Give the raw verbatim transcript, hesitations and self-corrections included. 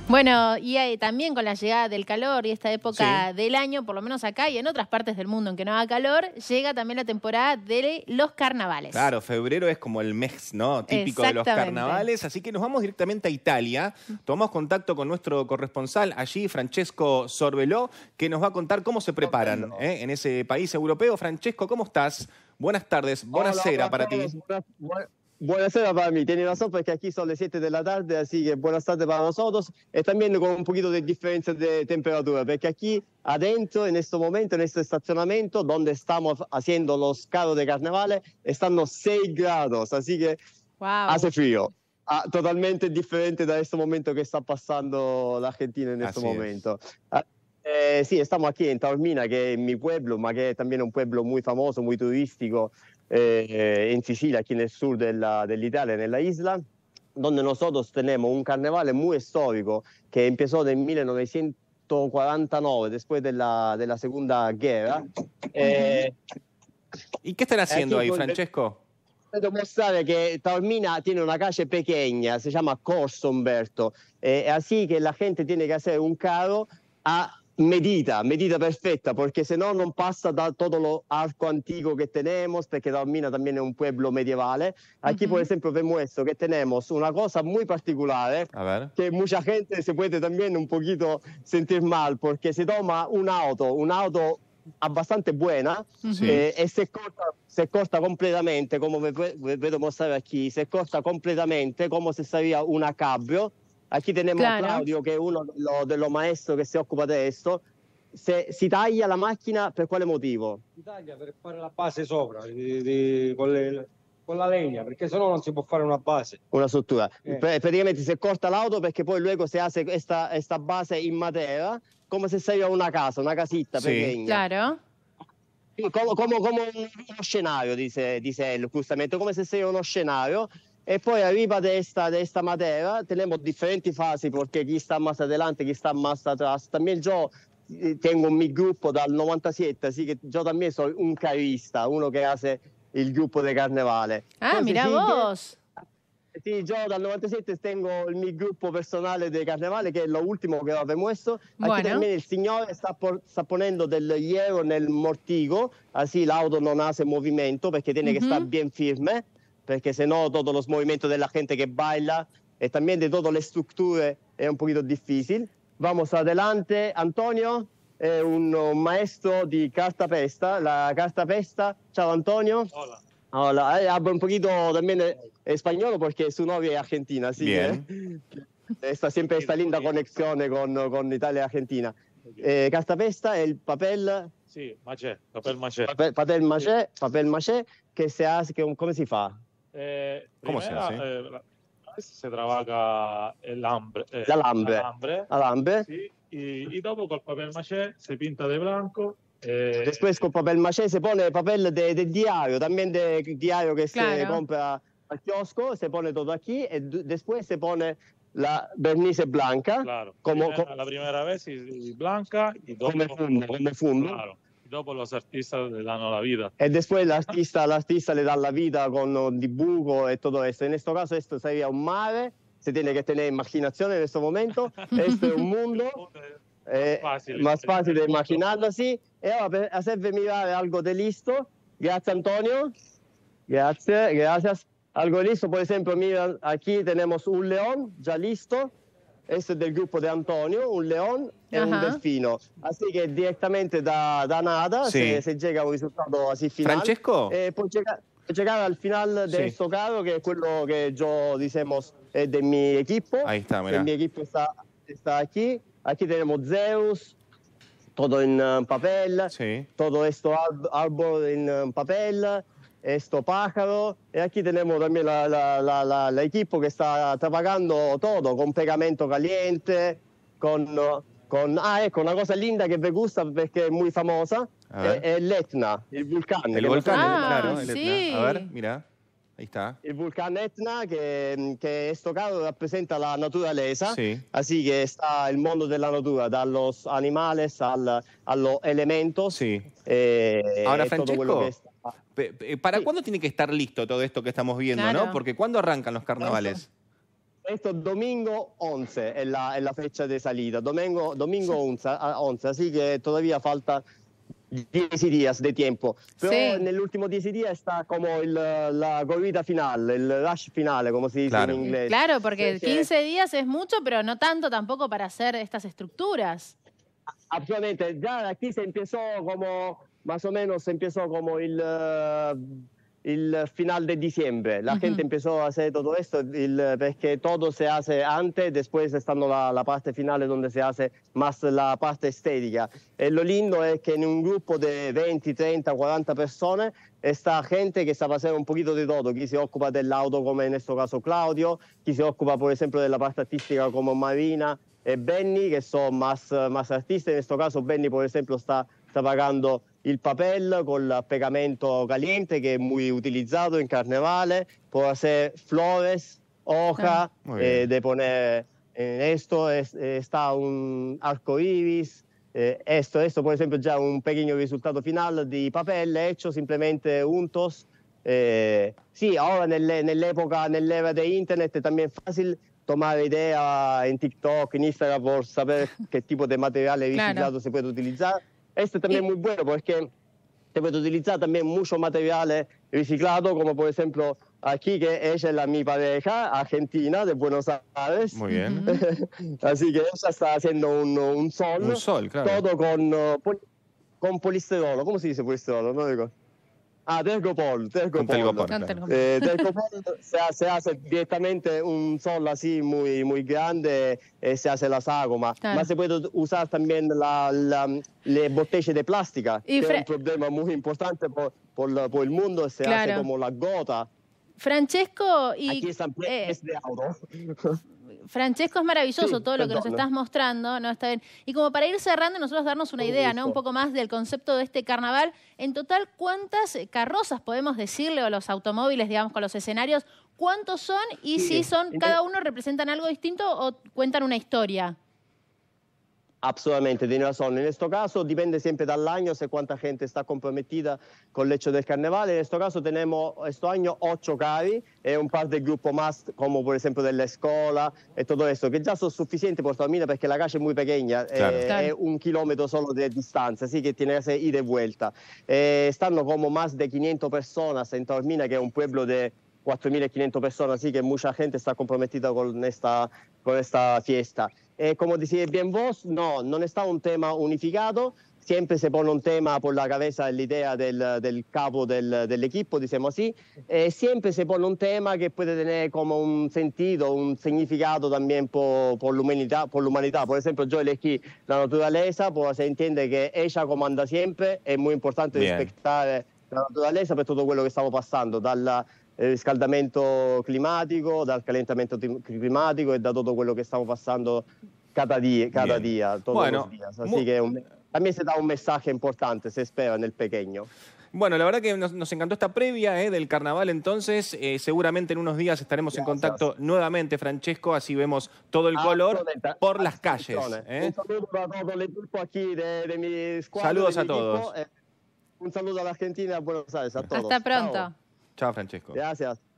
Bueno, y eh, también con la llegada del calor y esta época Sí. del año, por lo menos acá y en otras partes del mundo en que no haga calor, llega también la temporada de los carnavales. Claro, febrero es como el mes, ¿no? Típico de los Exactamente. carnavales, así que nos vamos directamente a Italia. Tomamos contacto con nuestro corresponsal allí, Francesco Sorbeló, que nos va a contar cómo se preparan ¿eh? en ese país europeo. Francesco, ¿cómo estás? Buenas tardes, buonasera Hola, para ti. buenas, buenas, buenasera para mí, tiene razón porque aquí son las siete de la tarde, así que buenas tardes para nosotros y también con un poquito de diferencia de temperatura, porque aquí adentro, en este momento, en este estacionamiento, donde estamos haciendo los carros de carnavales, están los seis grados, así que wow. hace frío. Ah, totalmente diferente da este momento que está pasando la Argentina en este Así momento. Ah, eh, sí, estamos aquí en Taormina, que es mi pueblo, ma que es también un pueblo muy famoso, muy turístico, eh, en Sicilia, aquí en el sur de la, dell'Italia, en la isla, donde nosotros tenemos un carnaval muy histórico que empezó en mil novecientos cuarenta y nueve, después de la, de la Segunda Guerra. Eh, ¿Y qué están haciendo aquí ahí, con- Francesco? Devo mostrare che Taormina tiene una calle pequeña, se llama Corso Umberto, eh, así que la gente tiene que hacer un carro a medida, medida perfecta, porque si no no pasa da todo lo arco antiguo que tenemos, porque Taormina también es un pueblo medievale. Aquí, Ujú. por ejemplo, vi muestro que tenemos una cosa muy particular, A ver. que mucha gente se puede también un poquito sentir mal, porque se toma un auto, un auto bastante buena, Sí. eh, e se corta, se corta completamente, come ve- ve- vedo mostrare aquí, se corta completamente como se sería una cabrio. Aquí tenemos Claro. a Claudio, che è uno de los, de los maestros che si occupa di questo. Se si taglia la macchina, per quale motivo? Si taglia per fare la base sopra, di- di- con, le- con la legna, perché sennò non si può fare una base. Una struttura. Eh. Pr- praticamente se corta l'auto perché poi luego se hace esta, esta base in matera, come se sería una casa, una casita Sì. pequeña. Claro. Come, come- come uno scenario, dice, dice él, justamente, come se sia uno scenario. E poi arriba de esta, de esta madera tenemos diferentes fases, porque aquí está más adelante, aquí está más atrás. También yo eh, tengo mi gruppo dal novantasette, así que yo también soy un carista, uno que hace il gruppo de carnevale. Ah, Entonces, mirá sí, vos. Sì, io dal novantasette tengo il mio gruppo personale di carnevale, che è l'ultimo che avevo messo. Aquí Bueno. también il signore sta, por- sta ponendo del hierro nel mortigo, così l'auto non hace movimento, perché tiene que Ujú. estar bien firme, perché sennò todos los movimientos de la gente que baila e también de todas le strutture è un poquito difficile. Vamos adelante, Antonio è un, un maestro di cartapesta, la cartapesta. Ciao Antonio. Hola. Hola, eh, hablo un poquito también eh, español porque su novia es argentina, así Bien. que está siempre esta linda conexión con, con Italia y Argentina. Eh, cartapesta è il papel, Sì, maché, papel maché. papel, papel maché, papel maché que se hace, que, ¿cómo se fa? Eh, ¿Cómo se primera, hace? eh, la- se trabaja el hambre. eh, L'alambre. alambre, Alambre. sí, y, y dopo col papel maché se pinta de blanco. eh, Después con papel maché se pone papel de, de diario, también de diario que se Claro. compra al kiosco, se pone todo aquí y d- después se pone la vernice blanca, Claro. como, Primera- co- la primera vez y, y blanca y dopo, come fondo, come fondo. claro, y dopo los artistas le danno la vida. E después el artista, el artista le da la vida con uh, dibujo y todo esto. En este caso esto sería un mare, se tiene que tener imaginación en este momento. Este es un mundo eh, Fácil. más fácil de imaginarlo así. Y ahora per hacerme mirar algo de listo. Gracias Antonio. Gracias, gracias. Algo listo, por ejemplo, mira, aquí tenemos un león ya listo. Este es del grupo de Antonio, un león e un Ajá. delfino. Así que directamente da, da nada Sí. se, se llega a un risultato así final. Francesco. Eh, puoi llegar, puoi llegar al final de Sí. questo carro, che è quello che yo decimos es de mi equipo. Ahí está, mirá. El mi equipo está, está aquí. Aquí tenemos Zeus, todo en uh, papel. Sí. Todo esto ar- árbol en uh, papel, esto pájaro. Y aquí tenemos también la, la, la, la- la equipo que está trabajando todo con pegamento caliente, con, uh, con... Ah, ecco, una cosa linda che vi gusta perché è muy famosa, A è, ver. è l'Etna, il vulcano. El che volcán, nosotros- Ah, claro, el sí. Etna. A ver, mira. Ahí está. Il vulcano Etna, che, che sto carro rappresenta la naturaleza, Sí. así que está el mundo de la natura, da los animales al, a los elementos. Sí. eh, Ahora, todo Francesco, quello che está. Pe- pe- ¿Para Sí. cuándo tiene que estar listo todo esto que estamos viendo, Claro. no? Porque ¿cuándo arrancan los carnavales? esto domingo once es la, es la fecha de salida, domingo, domingo once, once, así que todavía falta diez días de tiempo. Pero Sí. en el último diez días está como el, la corrida final, el rush finale, como se dice Claro. en inglés. Claro, porque Perché- quince días es mucho, pero no tanto tampoco para hacer estas estructuras. Absolutamente, ya aquí se empezó como, más o menos se empezó como el, uh, el final de diciembre. La Ujú. gente empezó a hacer todo esto el, porque todo se hace antes, después estando la, la parte final donde se hace más la parte estética. Y lo lindo es que en un grupo de veinte, treinta, cuarenta personas está gente que sabe hacer un poquito de todo. Chi si occupa dell'auto come in questo caso Claudio, chi si occupa per esempio della parte artistica come Marina e Benny, che sono más, más artistas. In questo caso Benny, per esempio, sta, sta pagando il papel con il pegamento caliente, che è molto utilizzato in carnevale, può hacer flores, hoja, Ah, muy bien. eh, de poner en esto, es, está un arco iris. Eh, esto, esto, por ejemplo, già un pequeño risultato final di papel hecho simplemente untos. Eh, sí, ahora nelle, nell'epoca, nell'era de internet también es fácil tomar idea en TikTok, en Instagram, por saber qué tipo de material reciclado Claro. se puede utilizar. Esto también Y- es muy bueno porque se puede utilizar también mucho material reciclado, como por ejemplo aquí, que ella es la mi pareja argentina de Buenos Aires. Muy bien. Así que ella está haciendo un, un sol, Un sol, claro. todo con, uh, pol- con polisterolo. ¿Cómo se dice polisterolo? No digo. Ah, tergopol, tergopol. Con telgopor, Con claro. telgopor. Eh, tergopol se, ha- se hace directamente un sol así muy, muy grande y se hace la sagoma. Claro. Mas se puede usar también la, la, le botellas de plástica, Y que Fra- es un problema muy importante por, por, la- por el mundo. Se Claro. hace como la gota. Francesco, y, Aquí están eh, pies de auto. Francesco, es maravilloso Sí, todo lo que nos perdón. estás mostrando, ¿no? Está bien. Y como para ir cerrando, nosotros darnos una Con idea, gusto. ¿no? Un poco más del concepto de este carnaval. En total, ¿cuántas eh, carrozas podemos decirle, o los automóviles, digamos, con los escenarios? ¿Cuántos son? Y Sí, si son, en- cada uno representan algo distinto o cuentan una historia. Absolutamente, tiene razón. En este caso depende siempre del año, sé cuánta gente está comprometida con el hecho del carnaval. En este caso tenemos este año ocho carri y un par de grupos más, como por ejemplo de la escuela y todo eso, que ya son suficientes por Taormina porque la calle es muy pequeña, Claro. eh, Claro. es un kilómetro solo de distancia, así que tiene que ser ida y vuelta. Eh, están como más de quinientas personas en Taormina, que es un pueblo de cuatro mil quinientas personas, así que mucha gente está comprometida con esta, con esta fiesta. Eh, como decís bien vos, no, no está un tema unificado, siempre se pone un tema por la cabeza la idea del, del capo del, del equipo, decimos así, eh, siempre se pone un tema que puede tener como un sentido, un significado también por, por la humanidad, por la humanidad. Por ejemplo, yo elegí la naturaleza, pues se entiende que ella comanda siempre, es muy importante Bien. respetar la naturaleza per tutto quello che stiamo passando, dal riscaldamento climatico, dal calentamento tim- climatico e da tutto quello che stiamo passando cada día, cada Bien. día todos Bueno, los días. Así mu- que un- también se da un mensaje importante, se espera en el pequeño. Bueno, la verdad que nos, nos encantó esta previa eh, del carnaval, entonces eh, seguramente en unos días estaremos en Gracias. contacto nuevamente, Francesco, así vemos todo el color Absolutamente. por las calles. Attenzione. eh. Un saludo a todo el equipo aquí de, de mi squadra. Saludos de a mi equipo, todos. eh, un saludo a la Argentina, a Buenos Aires, a todos. Hasta pronto. Chao. Chao, Francesco. Gracias.